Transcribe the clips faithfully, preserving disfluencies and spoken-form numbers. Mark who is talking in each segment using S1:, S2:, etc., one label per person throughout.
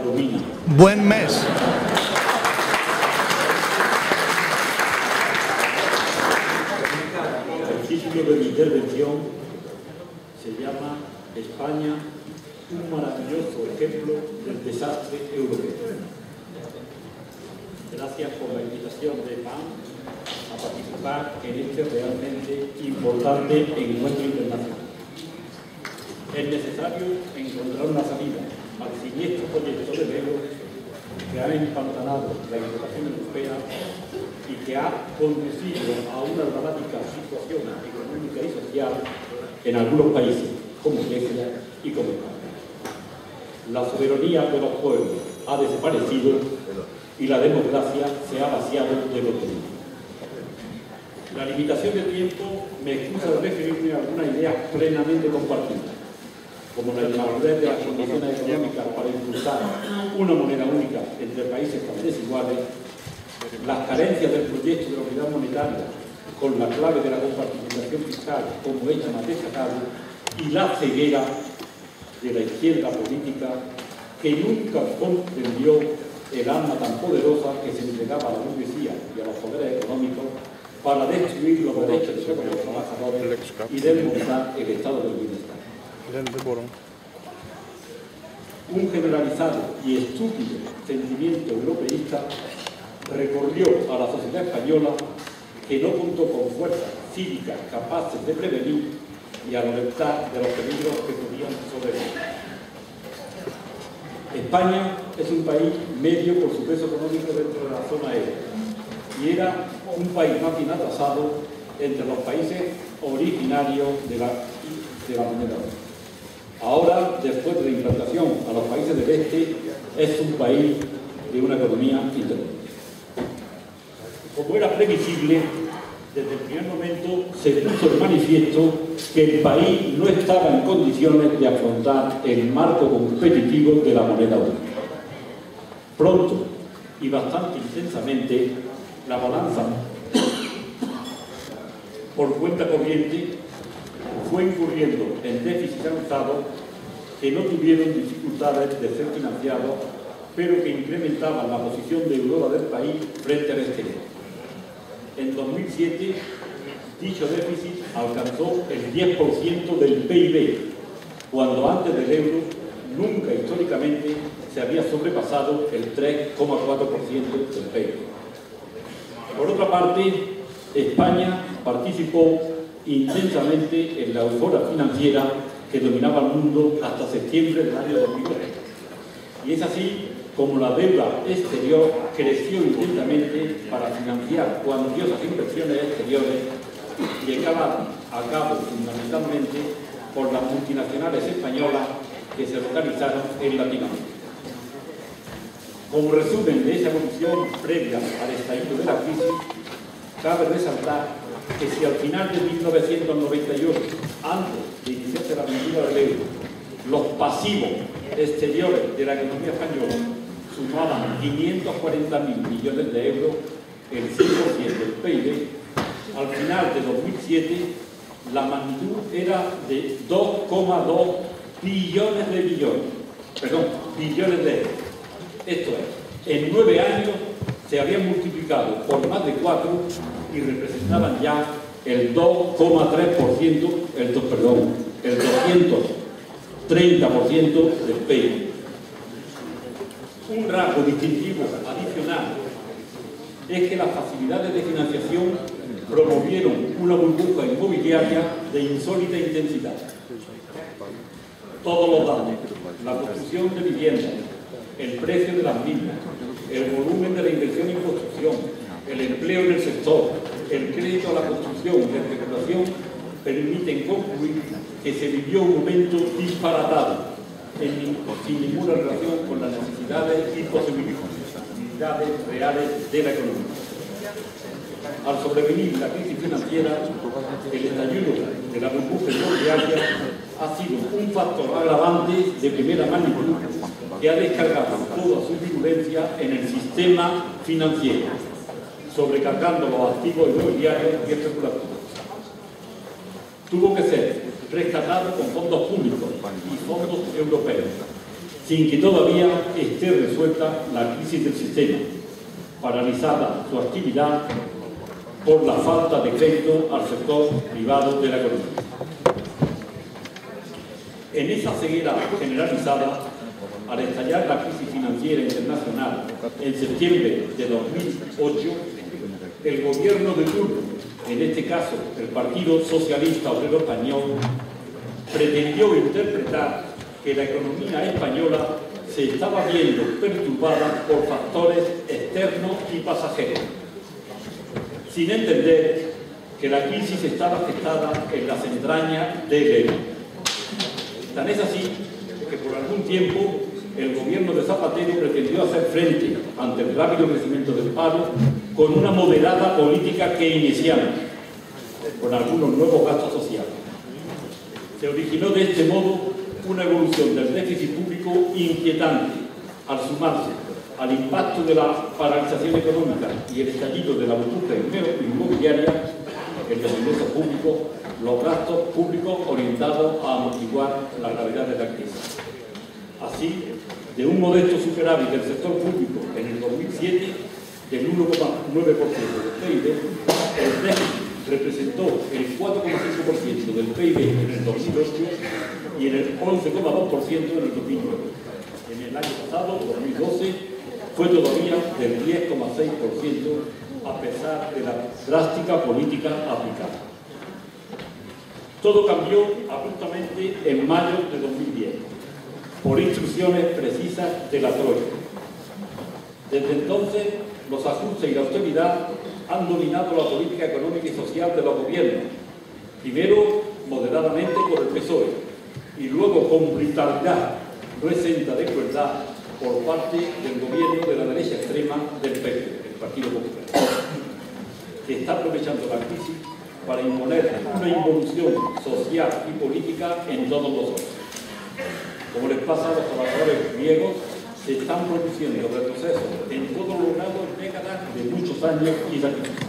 S1: domina.
S2: Buen mes.
S1: El título de mi intervención se llama España, un maravilloso ejemplo del desastre europeo. Gracias por la invitación de P A N a participar en este realmente importante encuentro internacional. Es necesario encontrar una salida al siniestro proyecto del euro que ha empantanado la integración europea y que ha conducido a una dramática situación económica y social en algunos países, como Grecia y como España. La soberanía de los pueblos ha desaparecido y la democracia se ha vaciado de contenido. La limitación de tiempo me excusa de referirme a algunas ideas plenamente compartidas, como la inmadurez de las condiciones económicas para impulsar una moneda única entre países tan desiguales, las carencias del proyecto de la unidad monetaria con la clave de la compartimentación fiscal como hecho más destacado, y la ceguera de la izquierda política que nunca comprendió el alma tan poderosa que se entregaba a la burguesía y a los poderes económicos para destruir los derechos de los trabajadores y desmontar el estado del bienestar. Un generalizado y estúpido sentimiento europeísta recorrió a la sociedad española, que no contó con fuerzas cívicas capaces de prevenir y alertar de los peligros que podían sobrevenir. España es un país medio por su peso económico dentro de la zona euro y era un país más bien atrasado entre los países originarios de la, de la moneda. Ahora, después de la implantación a los países del este, es un país de una economía intermedia. Como era previsible, desde el primer momento se puso de manifiesto que el país no estaba en condiciones de afrontar el marco competitivo de la moneda única. Pronto y bastante intensamente, la balanza por cuenta corriente fue incurriendo en déficits avanzados que no tuvieron dificultades de ser financiados, pero que incrementaban la posición de Europa del país frente al exterior. En dos mil siete, dicho déficit alcanzó el diez por ciento del P I B, cuando antes del euro nunca históricamente se había sobrepasado el tres coma cuatro por ciento del P I B. Por otra parte, España participó intensamente en la euforia financiera que dominaba el mundo hasta septiembre del año dos mil ocho. Y es así como la deuda exterior creció intensamente para financiar cuantiosas inversiones exteriores llevadas a cabo fundamentalmente por las multinacionales españolas que se localizaron en Latinoamérica. Como resumen de esa evolución previa al estallido de la crisis, cabe resaltar que si al final de mil novecientos noventa y ocho, antes de iniciarse la aventura del euro, los pasivos exteriores de la economía española sumaban quinientos cuarenta mil millones de euros, el cien por ciento del P I B, al final de dos mil siete la magnitud era de dos coma dos billones de billones, perdón, billones de euros. Esto es, en nueve años se habían multiplicado por más de cuatro y representaban ya el dos coma tres por ciento, el, perdón, el doscientos treinta por ciento del P I B. Un rasgo distintivo adicional es que las facilidades de financiación promovieron una burbuja inmobiliaria de insólita intensidad. Todos los datos, la construcción de viviendas, el precio de las mismas, el volumen de la inversión en construcción, el empleo en el sector, el crédito a la construcción y la especulación permiten concluir que se vivió un momento disparatado, en, sin ninguna relación con las necesidades y posibilidades reales de la economía. Al sobrevenir la crisis financiera, el estallido de la burbuja inmobiliaria ha sido un factor agravante de primera magnitud que ha descargado toda su virulencia en el sistema financiero, sobrecargando los activos inmobiliarios y especulativos. Tuvo que ser rescatado con fondos públicos y fondos europeos, sin que todavía esté resuelta la crisis del sistema, paralizada su actividad por la falta de crédito al sector privado de la economía. En esa ceguera generalizada, al estallar la crisis financiera internacional en septiembre de dos mil ocho, el gobierno de turno, en este caso el Partido Socialista Obrero Español, pretendió interpretar que la economía española se estaba viendo perturbada por factores externos y pasajeros, sin entender que la crisis estaba afectada en las entrañas del euro. Tan es así que por algún tiempo el gobierno de Zapatero pretendió hacer frente ante el rápido crecimiento del paro con una moderada política keynesiana, con algunos nuevos gastos sociales. Se originó de este modo una evolución del déficit público inquietante, al sumarse al impacto de la paralización económica y el estallido de la burbuja inmobiliaria, en los ingresos públicos, los gastos públicos orientados a amortiguar la gravedad de la crisis. Así, de un modesto superávit del sector público en el dos mil siete del uno coma nueve por ciento del P I B, el déficit representó el cuatro coma cinco por ciento del P I B en el dos mil ocho y en el once coma dos por ciento en el dos mil nueve. En el año pasado, dos mil doce, fue todavía del diez coma seis por ciento a pesar de la drástica política aplicada. Todo cambió abruptamente en mayo de dos mil diez, por instrucciones precisas de la Troika. Desde entonces, los ajustes y la austeridad han dominado la política económica y social de los gobiernos, primero moderadamente por el P S O E y luego con brutalidad no exenta de crueldad por parte del gobierno de la derecha extrema del P P, el Partido Popular, que está aprovechando la crisis para imponer una involución social y política en todos los órdenes. Como les pasa a los trabajadores griegos, se están produciendo retrocesos en todo lo logrado en décadas de muchos años y sacrificios.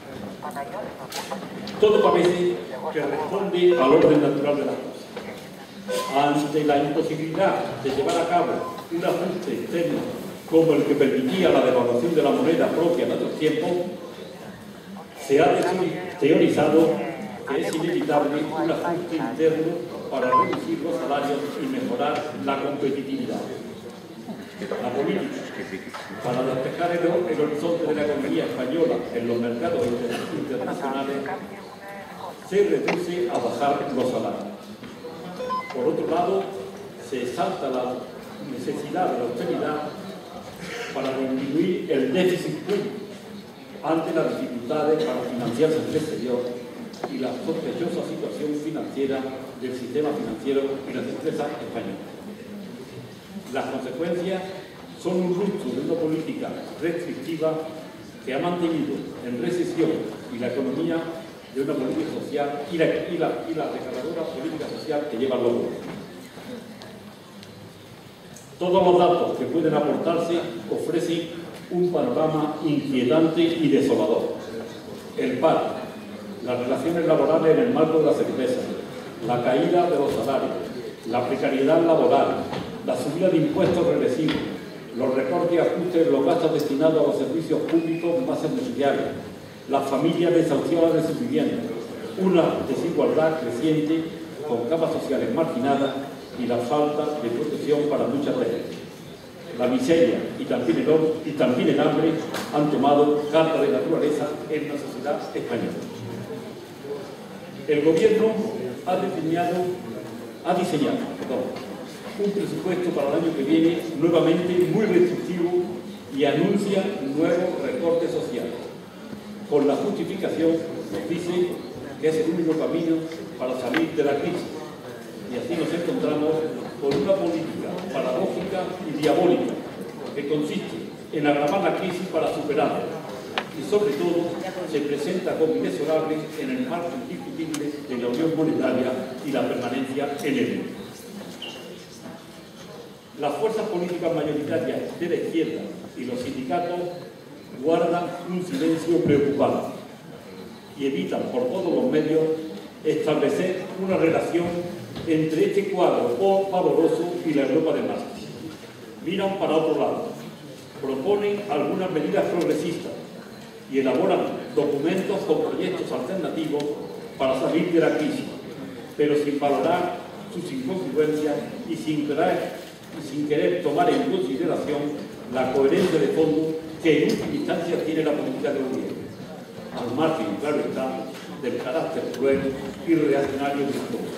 S1: Todo parece que responde al orden natural de las cosas. Ante la imposibilidad de llevar a cabo un ajuste externo como el que permitía la devaluación de la moneda propia en otros tiempos, se ha teorizado que es inevitable un ajuste interno para reducir los salarios y mejorar la competitividad. La política, para despejar el, el horizonte de la economía española en los mercados internacionales, se reduce a bajar los salarios. Por otro lado, se salta la necesidad de la austeridad para disminuir el déficit público ante las dificultades para financiarse en el exterior y la sospechosa situación financiera del sistema financiero y las empresas españolas. Las consecuencias son un rupto de una política restrictiva que ha mantenido en recesión y la economía de una política social y la, y la, y la desgarradora política social que llevan los gobiernos. Todos los datos que pueden aportarse ofrecen un panorama inquietante y desolador. El paro, las relaciones laborales en el marco de las empresas, la caída de los salarios, la precariedad laboral, la subida de impuestos regresivos, los recortes y ajustes en los gastos destinados a los servicios públicos más esenciales, las familias desahuciadas de sus viviendas, una desigualdad creciente con capas sociales marginadas y la falta de protección para muchas de ellas. La miseria y también el, y también el hambre han tomado carta de naturaleza en la sociedad española. El gobierno ha diseñado, ha diseñado perdón, un presupuesto para el año que viene nuevamente muy restrictivo y anuncia nuevos recortes sociales, con la justificación, nos dice, que es el único camino para salir de la crisis. Y así nos encontramos con una política paradójica y diabólica que consiste en agravar la crisis para superarla y sobre todo se presenta como inexorable en el marco indiscutible de la unión monetaria y la permanencia en el euro. Las fuerzas políticas mayoritarias de la izquierda y los sindicatos guardan un silencio preocupado y evitan por todos los medios establecer una relación entre este cuadro pavoroso y la Europa de Maastricht. miran para otro lado, proponen algunas medidas progresistas y elaboran documentos con proyectos alternativos para salir de la crisis, pero sin valorar sus incongruencias y sin querer, y sin querer tomar en consideración la coherencia de fondo que en última instancia tiene la política del gobierno, al margen, claro está, del carácter cruel y reaccionario de todo.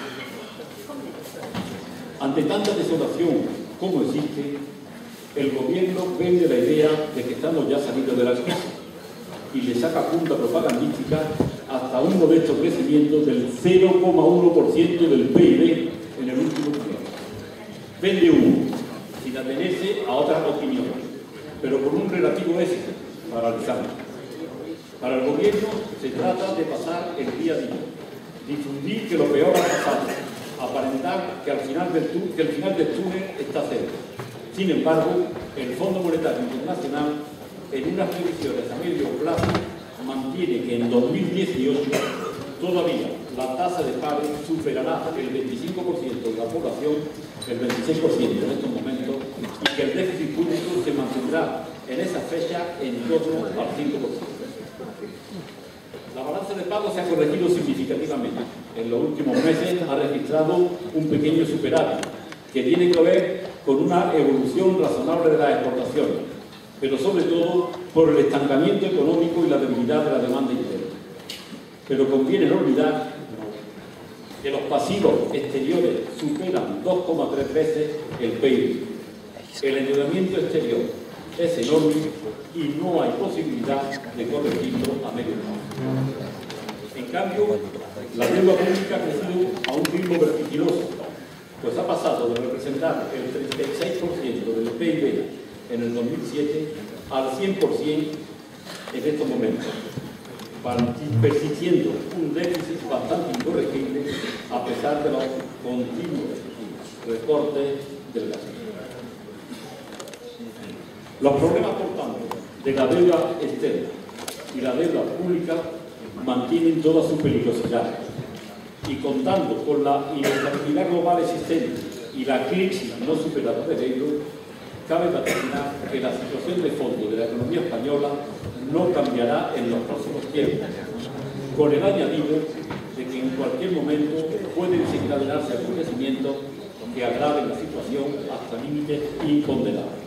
S1: Ante tanta desolación como existe, el gobierno vende la idea de que estamos ya salidos de la crisis y le saca punta propagandística hasta un modesto crecimiento del cero coma uno por ciento del P I B en el último trimestre. Vende humo, sin atenerse a otras opiniones, pero con un relativo éxito paralizante. Para el gobierno se trata de pasar el día a día, difundir que lo peor ha pasado, aparentar que al final del, que el final del túnel está cerca. Sin embargo, el Fondo Monetario Internacional, en unas previsiones a medio plazo, mantiene que en dos mil dieciocho todavía la tasa de paro superará el veinticinco por ciento de la población, el veintiséis por ciento en estos momentos, y que el déficit público se mantendrá en esa fecha en torno al cinco por ciento. La balanza de pagos se ha corregido significativamente. En los últimos meses ha registrado un pequeño superávit que tiene que ver con una evolución razonable de las exportaciones, pero sobre todo por el estancamiento económico y la debilidad de la demanda interna. Pero conviene no olvidar que los pasivos exteriores superan dos coma tres veces el P I B. El endeudamiento exterior es enorme y no hay posibilidad de corregirlo a medio plazo. En cambio, la deuda pública ha crecido a un ritmo vertiginoso, pues ha pasado de representar el treinta y seis por ciento del P I B en el dos mil siete al cien por ciento en estos momentos, persistiendo un déficit bastante incorregible a pesar de los continuos recortes del gasto. Los problemas, por tanto, de la deuda externa y la deuda pública mantienen toda su peligrosidad y, contando con la inestabilidad global existente y la crisis no superada del euro, cabe vaticinar que la situación de fondo de la economía española no cambiará en los próximos tiempos, con el añadido de que en cualquier momento pueden desencadenarse acontecimientos que agraven la situación hasta límites imponderables.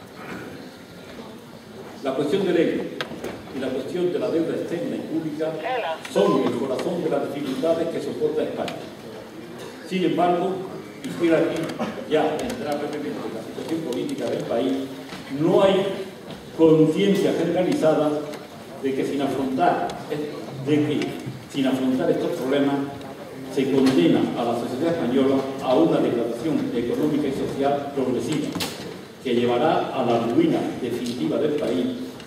S1: La cuestión del euro y la cuestión de la deuda externa y pública son el corazón de las dificultades que soporta España. Sin embargo, y quiero aquí ya entrar brevemente en la situación política del país, no hay conciencia generalizada de que sin afrontar, de que sin afrontar estos problemas se condena a la sociedad española a una degradación económica y social progresiva que llevará a la ruina definitiva del país.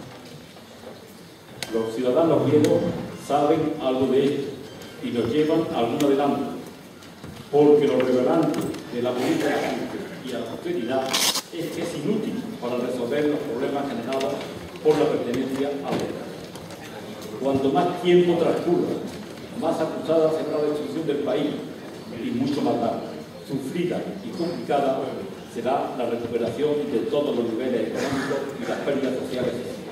S1: Los ciudadanos griegos saben algo de esto y nos llevan algún adelanto, porque lo relevante de la política y la austeridad es que es inútil para resolver los problemas generados por la pertenencia a la guerra. Cuanto más tiempo transcurra, más acusada será la destrucción del país y mucho más larga, sufrida y complicada será la recuperación de todos los niveles económicos y las pérdidas sociales.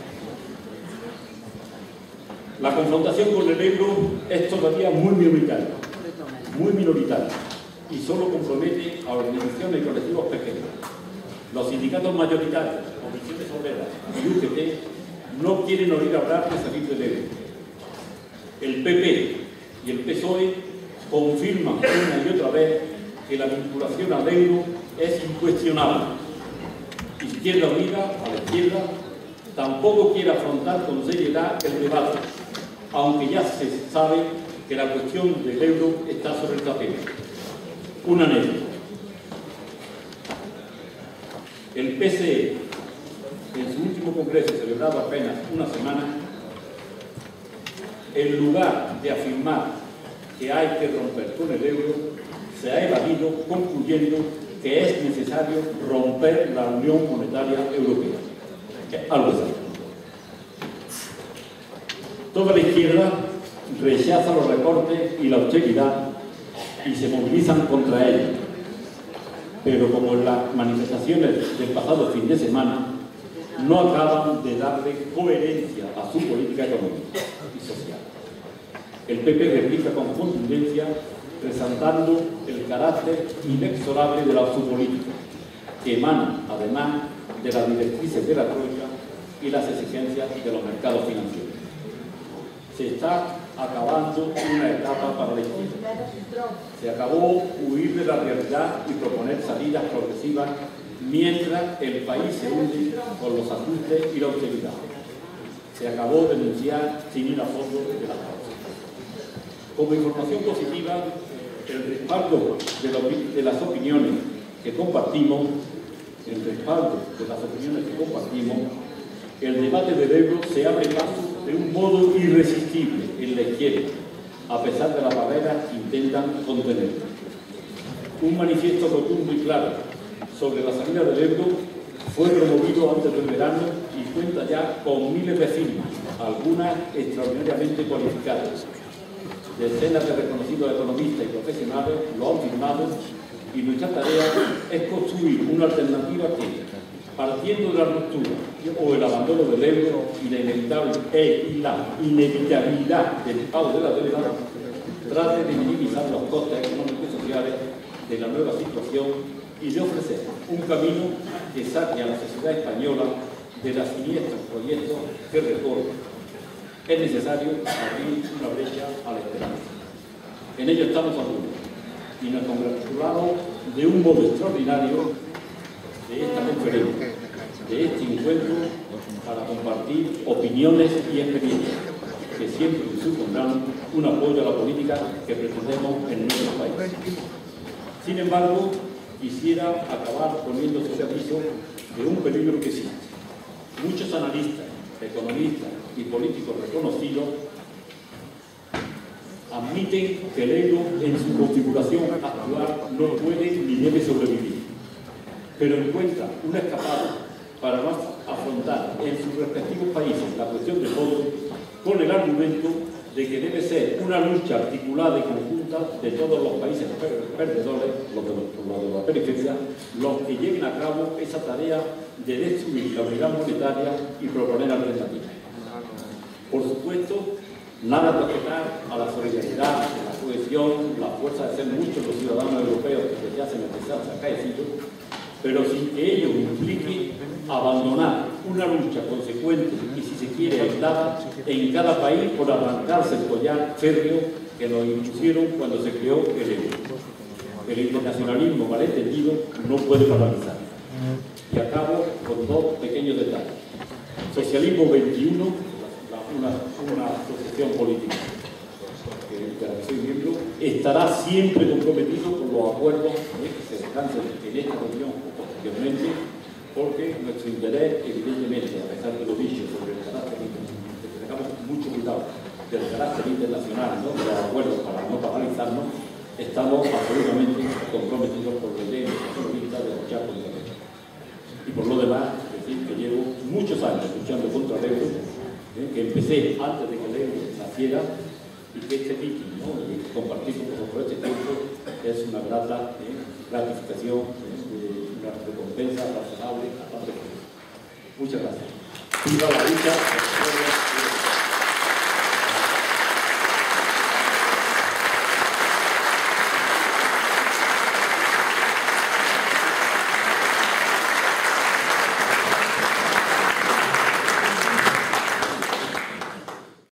S1: La confrontación con el euro es todavía muy minoritaria, muy minoritaria, y solo compromete a organizaciones y colectivos pequeños. Los sindicatos mayoritarios, comisiones obreras y U G T no quieren oír hablar de salir del euro. El P P y el P S O E confirman una y otra vez que la vinculación al euro es incuestionable. Izquierda Unida, a la izquierda, tampoco quiere afrontar con seriedad el debate, aunque ya se sabe que la cuestión del euro está sobre el tapete. Una anécdota. El P S E, en su último congreso celebrado apenas una semana, en lugar de afirmar que hay que romper con el euro, se ha evadido concluyendo que es necesario romper la Unión Monetaria Europea. Algo así. Toda la izquierda rechaza los recortes y la austeridad y se movilizan contra ellos. pero como en las manifestaciones del pasado fin de semana, no acaban de darle coherencia a su política económica y social. El P P replica con contundencia, resaltando el carácter inexorable de la su política, que emana, además, de las directrices de la Troika y las exigencias de los mercados financieros. Se está acabando una etapa para la izquierda. Se acabó huir de la realidad y proponer salidas progresivas mientras el país se hunde con los ajustes y la austeridad. Se acabó denunciar sin ir a fondo de las causas. Como información positiva, el respaldo de, lo, de las opiniones que compartimos, el respaldo de las opiniones que compartimos, el debate del Ebro se abre paso de un modo irresistible en la izquierda, a pesar de las barreras que intentan contenerlo. Un manifiesto rotundo y claro sobre la salida del Ebro fue promovido antes del verano y cuenta ya con miles de firmas, algunas extraordinariamente cualificadas. Decenas de reconocidos economistas y profesionales lo han firmado y nuestra tarea es construir una alternativa que, partiendo de la ruptura o el abandono del euro y la inevitable e y la inevitabilidad del pago de la deuda, trate de minimizar los costes económicos y sociales de la nueva situación y de ofrecer un camino que saque a la sociedad española de los siniestros proyectos que recorren. Es necesario abrir una brecha a la esperanza. En ello estamos seguros y nos congratulamos de un modo extraordinario de esta conferencia, de este encuentro para compartir opiniones y experiencias que siempre supondrán un apoyo a la política que pretendemos en nuestro país. Sin embargo, quisiera acabar poniendo sobre aviso de un peligro que existe. Muchos analistas, economistas y políticos reconocidos admiten que el euro en su configuración actual no puede ni debe sobrevivir, pero encuentran una escapada para no afrontar en sus respectivos países la cuestión de fondo con el argumento de que debe ser una lucha articulada y conjunta de todos los países perdedores, los de, los, los de la periferia, los que lleven a cabo esa tarea de destruir la unidad monetaria y proponer alternativas. Por supuesto, nada de objetar a la solidaridad, a la cohesión, la fuerza de ser muchos los ciudadanos europeos que desde hace necesarios acaecidos, pero sin que ello implique abandonar una lucha consecuente y, si se quiere, aislada en cada país por arrancarse el collar férreo que nos impusieron cuando se creó el euro. El internacionalismo malentendido no puede paralizar. Y acabo con dos pequeños detalles. Socialismo veintiuno, una, una asociación política de la que soy miembro, estará siempre comprometido con los acuerdos eh, que se alcancen en esta reunión o posteriormente, porque nuestro interés, evidentemente, a pesar de lo dicho sobre el carácter internacional, que tengamos mucho cuidado del carácter internacional, ¿no?, de los acuerdos para no paralizarnos, estamos absolutamente comprometidos por la ley de de luchar contra el euro. Y por lo demás, decir que llevo muchos años luchando contra el euro, ¿eh?, que empecé antes de que el euro naciera, y que este meeting, ¿no?, y compartir con vosotros este tiempo es una grata ¿eh? gratificación, ¿eh? una recompensa razonable a tanto. Muchas gracias. Viva la lucha.